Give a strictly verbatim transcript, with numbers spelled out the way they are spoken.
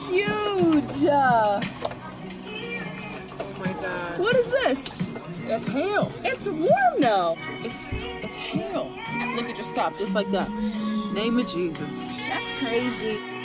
huge. Uh, Oh my god. what is this? It's hail. It's warm now. It's it's hail. Look at your stop, just like that. Name of Jesus. That's crazy.